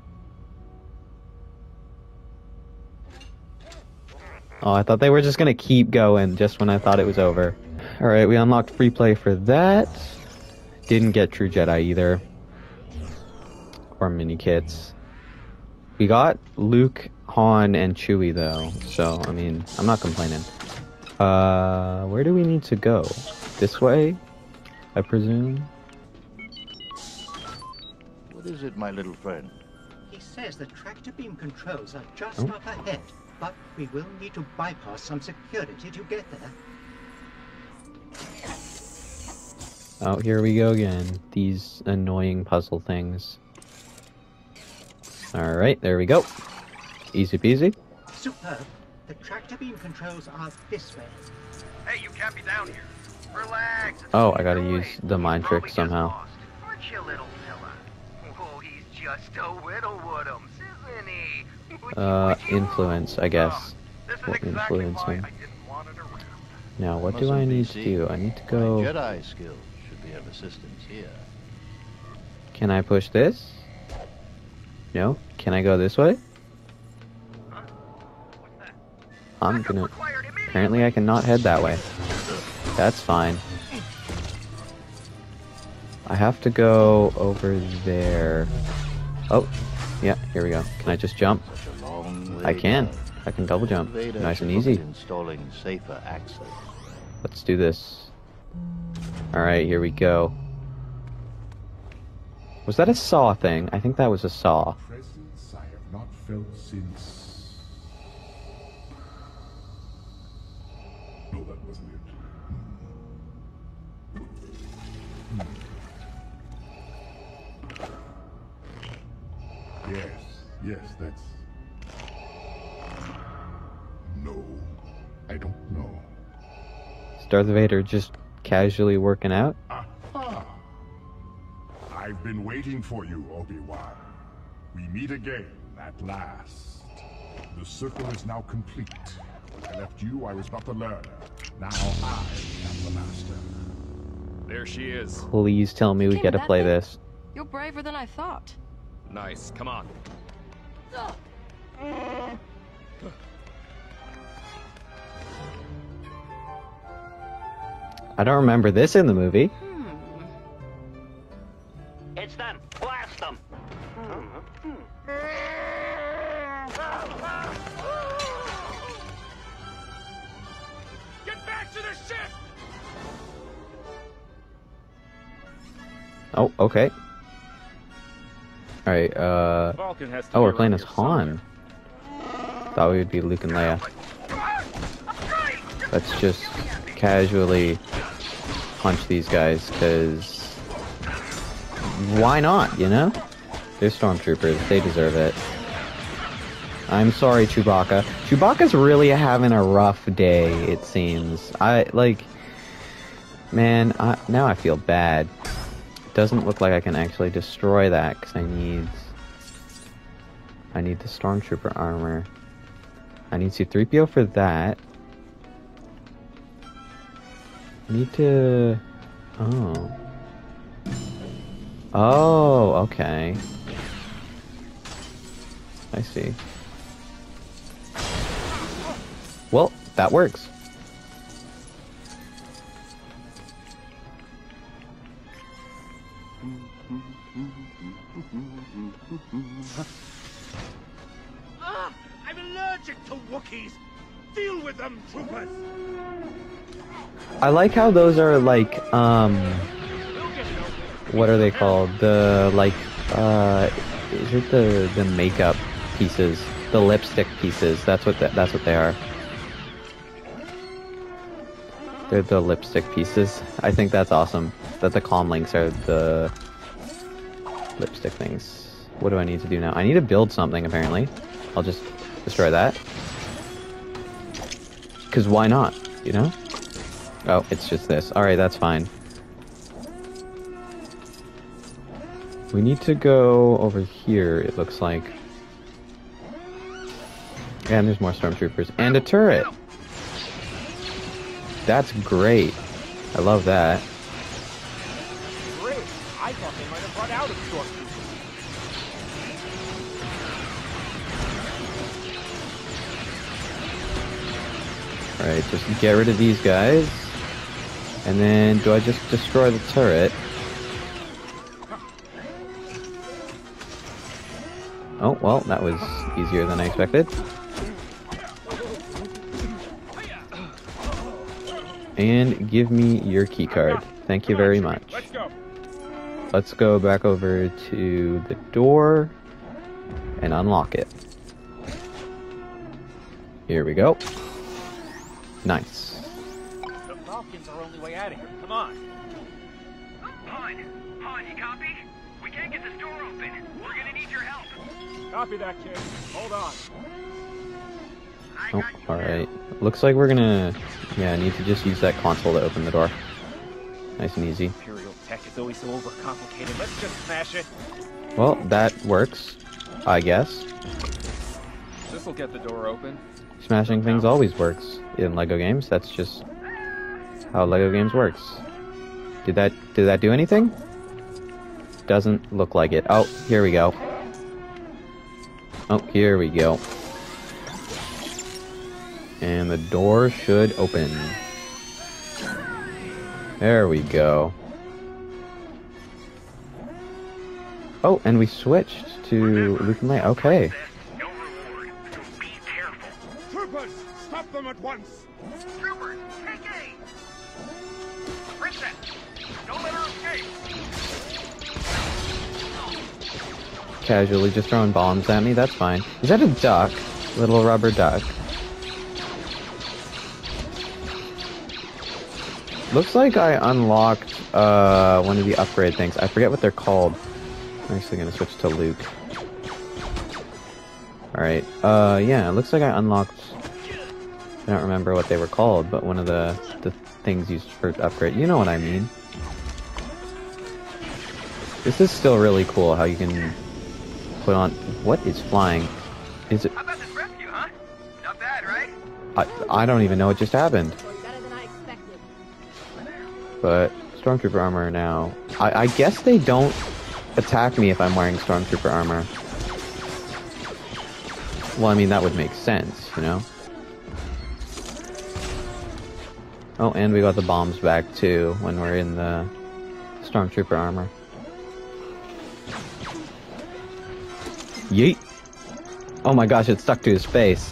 Oh, I thought they were just gonna keep going just when I thought it was over. Alright, we unlocked free play for that. Didn't get True Jedi either. Or mini kits. We got Luke, Han, and Chewie though, so I mean, I'm not complaining. Uh, where do we need to go? This way, I presume? What is it, my little friend? he says the tractor beam controls are just Oh. up ahead, but we will need to bypass some security to get there. Oh, here we go again. These annoying puzzle things. Alright, there we go. Easy peasy. Superb. The tractor beam controls are this way. Hey, you can't be down here. Relax. It's Oh, only I gotta Droid. use the mind We've trick only just somehow. lost. Aren't you, little fella? Oh, he's just a whittle woodums, isn't he? Uh, influence, I guess. This is Will exactly influence why him. I didn't want it around. Now, what do Mustn't I be need to seen. do? I need to My go... Jedi skills should be of assistance here. Can I push this? No? Can I go this way? I'm gonna... Apparently I cannot head that way. That's fine. I have to go over there. Oh, yeah, here we go. Can I just jump? I can. I can double jump. Vader Nice and should look easy. at installing safer access. Let's do this. Alright, here we go. Was that a saw thing? I think that was a saw. Presence I have not felt since. No, that wasn't it. Hmm. Yes, yes, that's. No, I don't know. Is Darth Vader just casually working out? Aha! I've been waiting for you, Obi-Wan. We meet again, at last. The circle is now complete. When I left you, I was but the learner. Now I am the master. There she is. Please tell me we Came get to with that play thing? this. You're braver than I thought. Nice. Come on. I don't remember this in the movie. It's them. Blast them. Get back to the ship! Oh, okay. Alright, uh... Falcon has to Oh, be we're playing around as here Han. Thought we would be Luke and Leia. Let's just casually punch these guys, because... why not, you know? They're stormtroopers, they deserve it. I'm sorry, Chewbacca. Chewbacca's really having a rough day, it seems. I, like... Man, I, now I feel bad. Doesn't look like I can actually destroy that, because I need... I need the stormtrooper armor. I need C three P O for that. I need to... Oh. Oh, okay. I see. Well, that works. Ah, I'm allergic to Wookiees. Deal with them, troopers. I like how those are like, um... what are they called? The, like, uh... is it the, the makeup pieces? The lipstick pieces. That's what the, that's what they are. They're the lipstick pieces. I think that's awesome. That the comm links are the lipstick things. What do I need to do now? I need to build something, apparently. I'll just destroy that. Because why not, you know? Oh, it's just this. Alright, that's fine. We need to go over here, it looks like. And there's more stormtroopers. And a turret! That's great. I love that. Great. I thought they might have run out of stormtroopers. Alright, just get rid of these guys. And then, do I just destroy the turret? Oh, well, that was easier than I expected. And give me your key card. Thank you very much. Let's go. Let's go back over to the door and unlock it. Here we go. Nice. The Falcon's our only way out of here. Come on. Han, Han, you copy? We can't get this door open. We're gonna need your help. Copy that, kid. Hold on. Oh, alright. Looks like we're gonna... Yeah, I need to just use that console to open the door. Nice and easy. Imperial tech is always so overcomplicated. Let's just smash it. Well, that works. I guess. This'll get the door open. Smashing things always works in LEGO games. That's just how LEGO games works. Did that... Did that do anything? Doesn't look like it. Oh, here we go. Oh, here we go. And the door should open. There we go. Oh, and we switched to Luke and Leia. Okay. Troopers, stop them at once. Troopers, take aim. Princess, don't let her escape. Casually just throwing bombs at me. That's fine. Is that a duck? Little rubber duck. Looks like I unlocked uh, one of the upgrade things. I forget what they're called. I'm actually going to switch to Luke. Alright, uh, yeah, it looks like I unlocked... I don't remember what they were called, but one of the, the things used for upgrade. You know what I mean. This is still really cool how you can put on... What is flying? Is it... How about this rescue, huh? Not bad, right? I, I don't even know what just happened. But Stormtrooper armor now. I, I guess they don't attack me if I'm wearing Stormtrooper armor. Well, I mean, that would make sense, you know? Oh, and we got the bombs back, too, when we're in the Stormtrooper armor. Yeet! Oh my gosh, it stuck to his face.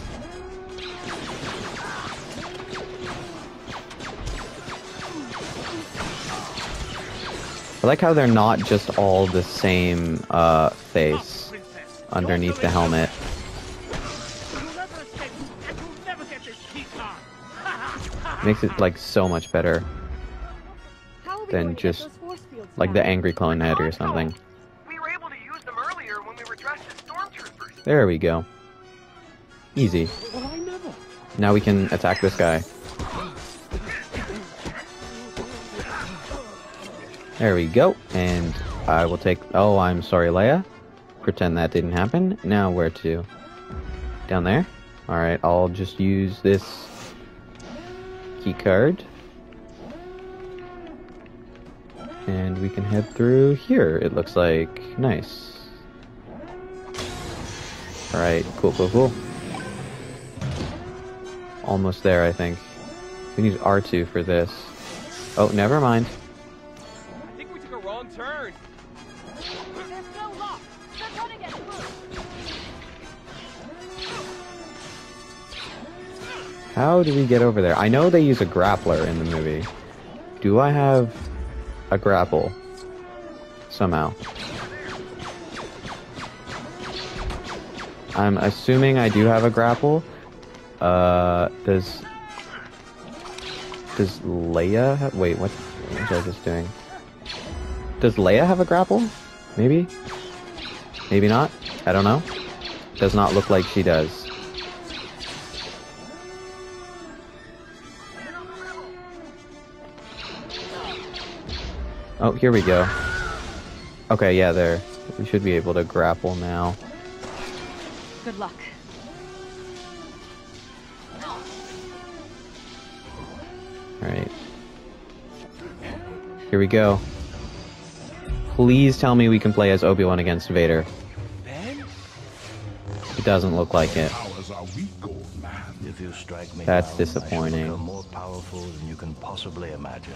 I like how they're not just all the same uh, face underneath the helmet. Makes it like so much better than just like the angry clone head or something. We were able to use them earlier when we were dressed as stormtroopers. There we go. Easy. Now we can attack this guy. There we go, and I will take... Oh, I'm sorry, Leia. Pretend that didn't happen. Now where to? Down there? Alright, I'll just use this key card. And we can head through here, it looks like. Nice. Alright, cool, cool, cool. Almost there, I think. We need R two for this. Oh, never mind. Wrong turn. They're still locked. They're gonna get through. How do we get over there? I know they use a grappler in the movie. Do I have a grapple? Somehow. I'm assuming I do have a grapple. Uh, does... Does Leia have... Wait, what, what was I just doing? Does Leia have a grapple? Maybe? Maybe not? I don't know. Does not look like she does. Oh, here we go. Okay, yeah, there. We should be able to grapple now. Good luck. Alright. Here we go. Please tell me we can play as Obi-Wan against Vader. It doesn't look like it. If you strike me That's down, disappointing. I shall become more powerful than you can possibly imagine.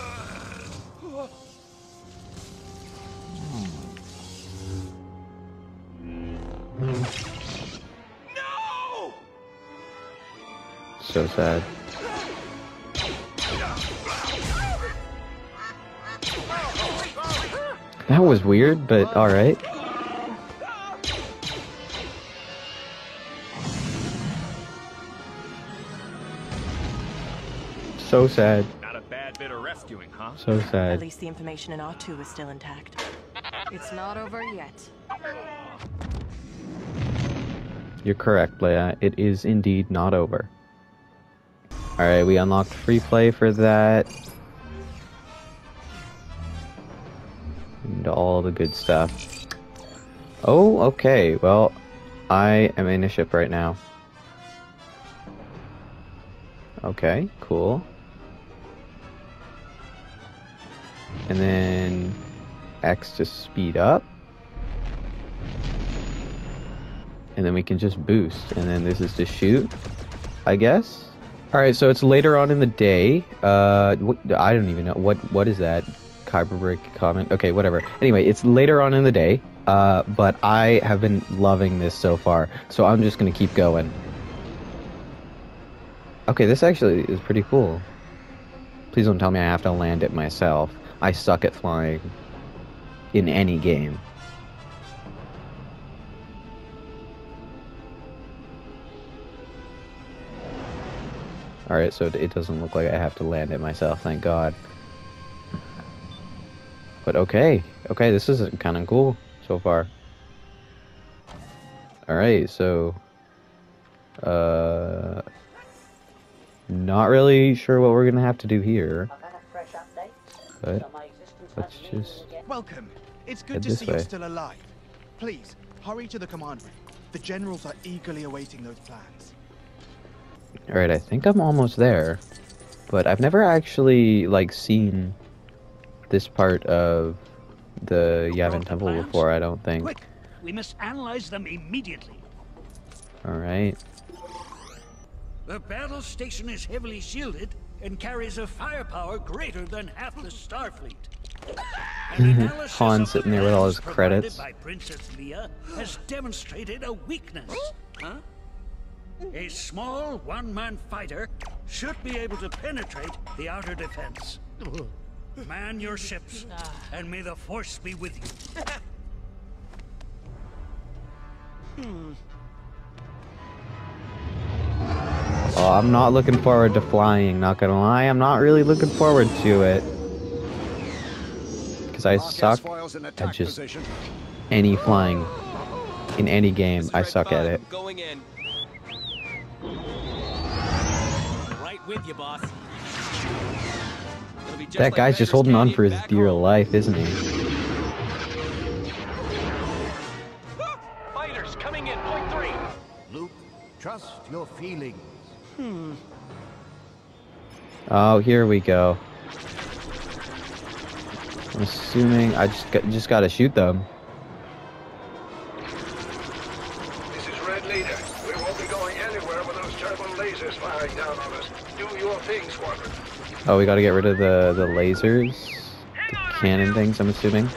No! So sad. That was weird, but alright. So sad. Not a bad bit of rescuing, huh? So sad. At least the information in R two is still intact. It's not over yet. You're correct, Leia. It is indeed not over. Alright, we unlocked free play for that. And all the good stuff. Oh, okay. Well, I am in a ship right now. Okay, cool. And then X to speed up. And then we can just boost. And then this is to shoot, I guess. Alright, so it's later on in the day. Uh, what, I don't even know. What What is that? Kyberbrick comment? Okay, whatever. Anyway, it's later on in the day. Uh, but I have been loving this so far. So I'm just going to keep going. Okay, this actually is pretty cool. Please don't tell me I have to land it myself. I suck at flying. In any game. Alright, so it doesn't look like I have to land it myself, thank God. But okay, okay, this is kind of cool so far. Alright, so... Uh... Not really sure what we're gonna have to do here. But let's just... Welcome. It's good head to this see way. you're still alive. Please, hurry to the command room. The generals are eagerly awaiting those plans. Alright, I think I'm almost there. But I've never actually, like, seen this part of the Yavin Temple plans? before, I don't think. Quick, we must analyze them immediately. Alright. The battle station is heavily shielded and carries a firepower greater than half the Starfleet. An analysis Han of the sitting there with all his plans provided credits. by Princess Leia has demonstrated a weakness. Huh? A small one-man fighter should be able to penetrate the outer defense. Man your ships, and may the Force be with you. Hmm. Oh, I'm not looking forward to flying, not gonna lie. I'm not really looking forward to it. Because I suck at just any flying. In any game, I suck at it. Going in. Right with you, boss. That guy's just holding on for his dear life, isn't he? Fighters coming in, point three. Luke, trust your feelings. Hmm. Oh, here we go. I'm assuming I just got, just gotta shoot them. This is Red Leader. We won't be going anywhere with those terrible lasers firing down on us. Do your thing, Squadron. Oh, we gotta get rid of the, the lasers. The cannon things, I'm assuming.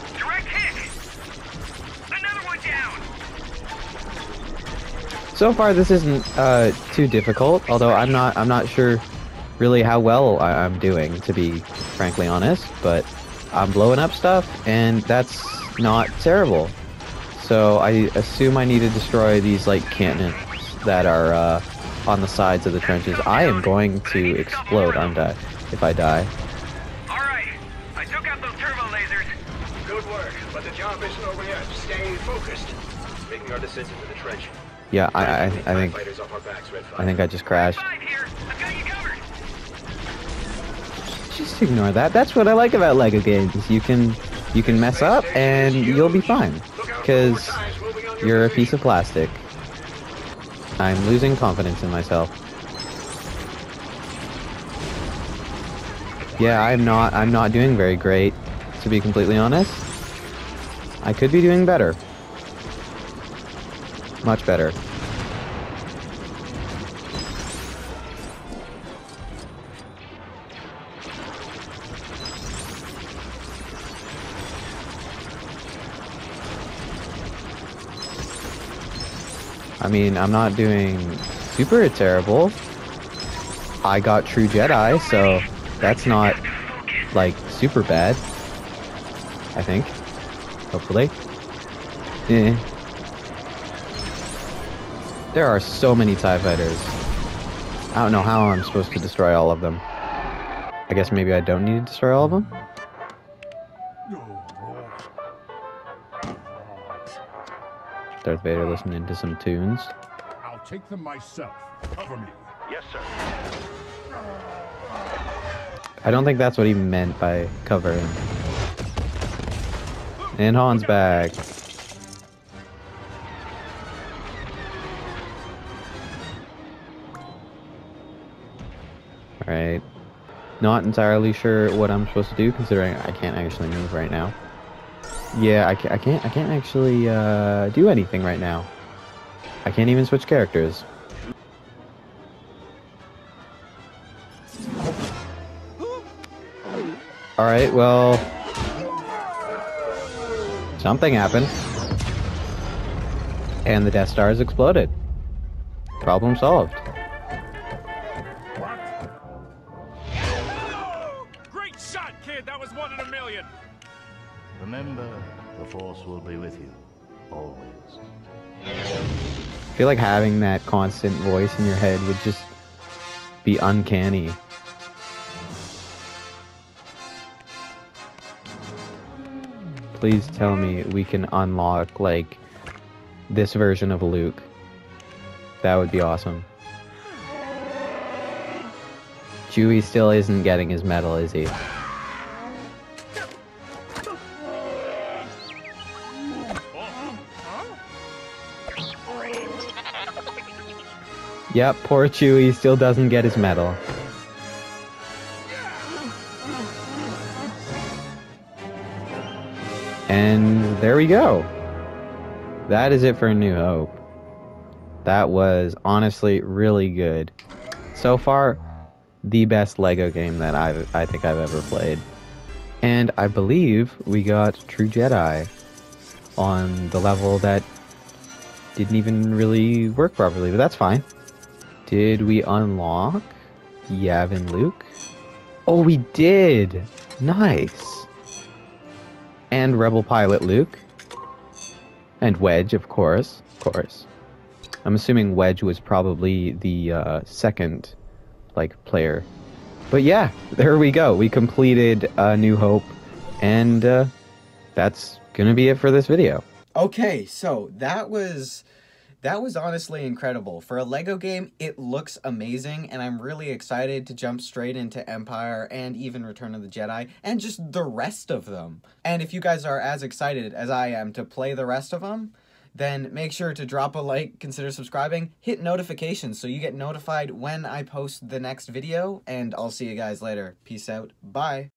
So far, this isn't uh, too difficult. Although I'm not, I'm not sure really how well I, I'm doing, to be frankly honest. But I'm blowing up stuff, and that's not terrible. So I assume I need to destroy these like cannons that are uh, on the sides of the trenches. I am going to explode, aren't I? If I die. Alright, I took out those turbo lasers. Good work, but the job isn't over yet. Stay focused. Making our descent into the trench. Yeah, I, I, I think, I think I just crashed. Just ignore that. That's what I like about LEGO games. You can, you can mess up and you'll be fine, because you're a piece of plastic. I'm losing confidence in myself. Yeah, I'm not, I'm not doing very great, to be completely honest. I could be doing better. Much better. I mean, I'm not doing super terrible. I got True Jedi, so that's not, like, super bad. I think. Hopefully. Yeah. There are so many TIE fighters. I don't know how I'm supposed to destroy all of them. I guess maybe I don't need to destroy all of them? Darth Vader listening to some tunes. I'll take them myself. Cover me. Yes, sir. I don't think that's what he meant by covering. And Han's back. Alright. Not entirely sure what I'm supposed to do, considering I can't actually move right now. Yeah, I can't, I can't, I can't actually uh, do anything right now. I can't even switch characters. Alright, well... something happened. And the Death Star has exploded. Problem solved. Great shot, kid! That was one in a million! Remember, the Force will be with you. Always. I feel like having that constant voice in your head would just be uncanny. Please tell me we can unlock, like, this version of Luke. That would be awesome. Chewie still isn't getting his medal, is he? Yep, poor Chewie still doesn't get his medal. And there we go. That is it for A New Hope. That was honestly really good. So far, the best LEGO game that I've, I think I've ever played. And I believe we got True Jedi on the level that didn't even really work properly, but that's fine. Did we unlock Yavin Luke? Oh, we did! Nice! And Rebel Pilot Luke. And Wedge, of course. Of course. I'm assuming Wedge was probably the uh, second, like, player. But yeah, there we go. We completed A New Hope. And uh, that's gonna be it for this video. Okay, so that was... That was honestly incredible. For a LEGO game, it looks amazing, and I'm really excited to jump straight into Empire and even Return of the Jedi, and just the rest of them. And if you guys are as excited as I am to play the rest of them, then make sure to drop a like, consider subscribing, hit notifications so you get notified when I post the next video, and I'll see you guys later. Peace out. Bye.